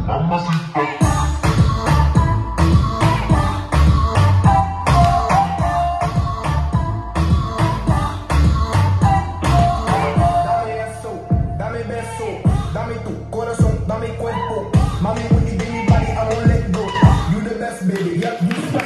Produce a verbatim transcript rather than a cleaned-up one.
Dame tu corazón, dame cuerpo. Mami, when you give me body, I won't let go. You the best, baby. Yep, you